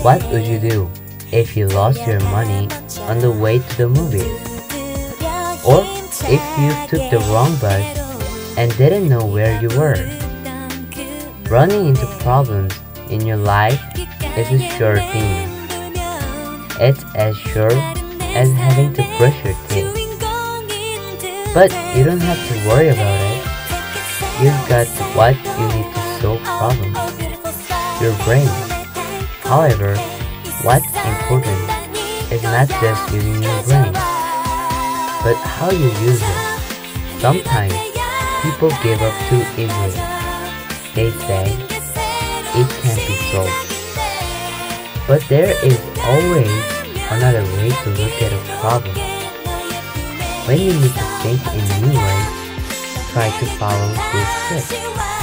What would you do if you lost your money on the way to the movies? Or if you took the wrong bus and didn't know where you were? Running into problems in your life is a sure thing. It's as sure as having to brush your teeth. But you don't have to worry about it. You've got what you need to solve problems. Your brain. However, what's important is not just using your brain, but how you use it. Sometimes people give up too easily. They say it can't be solved. But there is always another way to look at a problem. When you need to think in new ways, try to follow this trick.